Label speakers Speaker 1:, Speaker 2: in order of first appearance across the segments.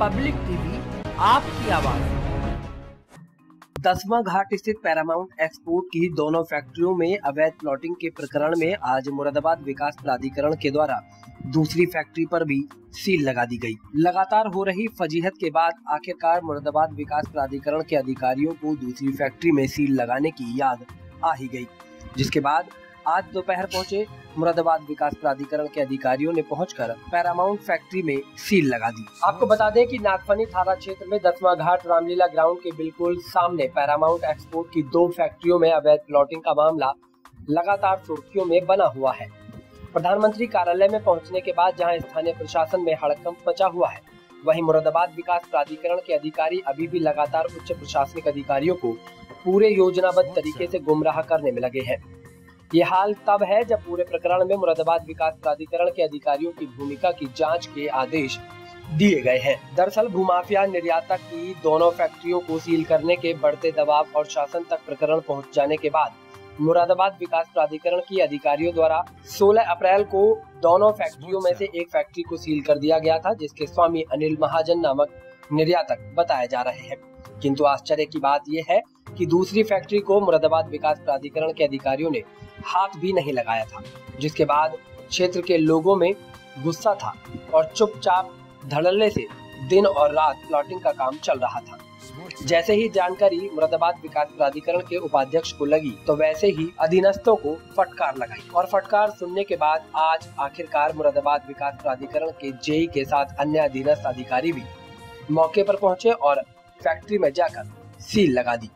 Speaker 1: Public TV, आपकी आवाज। 10वां घाट स्थित पैरामाउंट एक्सपोर्ट की दोनों फैक्ट्रियों में अवैध प्लॉटिंग के प्रकरण में आज मुरादाबाद विकास प्राधिकरण के द्वारा दूसरी फैक्ट्री पर भी सील लगा दी गई। लगातार हो रही फजीहत के बाद आखिरकार मुरादाबाद विकास प्राधिकरण के अधिकारियों को दूसरी फैक्ट्री में सील लगाने की याद आ ही गई, जिसके बाद आज दोपहर पहुंचे मुरादाबाद विकास प्राधिकरण के अधिकारियों ने पहुंचकर पैरामाउंट फैक्ट्री में सील लगा दी। आपको बता दें कि नागफनी थाना क्षेत्र में 10वां घाट रामलीला ग्राउंड के बिल्कुल सामने पैरामाउंट एक्सपोर्ट की 2 फैक्ट्रियों में अवैध प्लॉटिंग का मामला लगातार सुर्खियों में बना हुआ है। प्रधानमंत्री कार्यालय में पहुंचने के बाद जहां स्थानीय प्रशासन में हड़कंप मचा हुआ है, वहीं मुरादाबाद विकास प्राधिकरण के अधिकारी अभी भी लगातार उच्च प्रशासनिक अधिकारियों को पूरे योजनाबद्ध तरीके से गुमराह करने में लगे हैं। ये हाल तब है जब पूरे प्रकरण में मुरादाबाद विकास प्राधिकरण के अधिकारियों की भूमिका की जांच के आदेश दिए गए हैं। दरअसल भूमाफिया निर्यातक की दोनों फैक्ट्रियों को सील करने के बढ़ते दबाव और शासन तक प्रकरण पहुंच जाने के बाद मुरादाबाद विकास प्राधिकरण की अधिकारियों द्वारा 16 अप्रैल को दोनों फैक्ट्रियों में से एक फैक्ट्री को सील कर दिया गया था, जिसके स्वामी अनिल महाजन नामक निर्यातक बताए जा रहे हैं। किंतु आश्चर्य की बात यह है कि दूसरी फैक्ट्री को मुरादाबाद विकास प्राधिकरण के अधिकारियों ने हाथ भी नहीं लगाया था, जिसके बाद क्षेत्र के लोगों में गुस्सा था और चुपचाप धड़ल्ले से दिन और रात प्लॉटिंग का काम चल रहा था। जैसे ही जानकारी मुरादाबाद विकास प्राधिकरण के उपाध्यक्ष को लगी, तो वैसे ही अधीनस्थों को फटकार लगाई और फटकार सुनने के बाद आज आखिरकार मुरादाबाद विकास प्राधिकरण के जेई के साथ अन्य अधीनस्थ अधिकारी भी मौके पर पहुंचे और फैक्ट्री में जाकर सील लगा दी।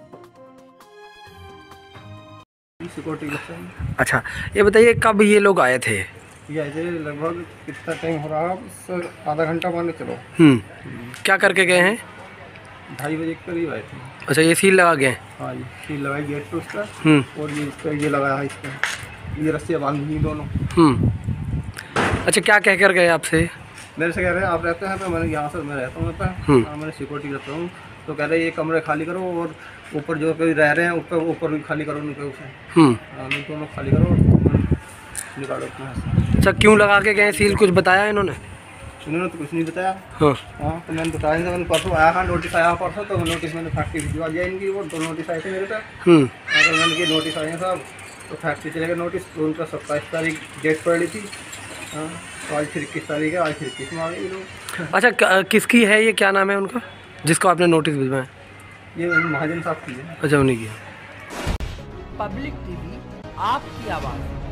Speaker 2: अच्छा, ये बताइए कब ये लोग आए थे?
Speaker 3: ये लगभग कितना टाइम हो रहा है? आधा घंटा मान के चलो।
Speaker 2: क्या करके गए हैं?
Speaker 3: 2:30 बजे के करीब आए थे।
Speaker 2: अच्छा, ये सील लगा गए?
Speaker 3: हाँ, ये सील लगाई गेट पे उसका, और ये इसका ये लगाया है, इसका ये रस्सियाँ बांधी दोनों।
Speaker 2: अच्छा, क्या कह कर गए आपसे?
Speaker 3: मेरे से कह रहे हैं आप रहते हैं? तो मैंने यहाँ से मैं रहता हूँ, मैंने सिक्योरिटी रहता हूँ। तो कह रहे ये कमरे खाली करो और ऊपर जो कोई रह रहे हैं ऊपर भी खाली करो उनके उसे। दोनों खाली करो और निकालो।
Speaker 2: अच्छा, क्यों लगा के गए सील? कुछ बताया इन्होंने?
Speaker 3: इन्होंने तो कुछ नहीं बताया।
Speaker 2: हाँ,
Speaker 3: तो मैंने बताया था, मैंने परसों आया था, नोटिस आया परसों, तो नोटिस मैंने फैक्ट्री भिजवा दिया इनकी। वो 2 नोटिस आए थे मेरे पे। अगर मैंने ये नोटिस आए हैं साहब, तो फैक्ट्री चलेगा नोटिस। तो उनका 27 तारीख डेट पड़ी थी। तो आज फिर 21 तारीख है, आज फिर 21 में आ गए लोग।
Speaker 2: अच्छा, किसकी है ये? क्या नाम है उनका जिसको आपने नोटिस भिजवाया?
Speaker 3: ये महाजन साहब की है।
Speaker 2: अच्छा, उन्हीं की।
Speaker 1: पब्लिक टीवी, आपकी आवाज़।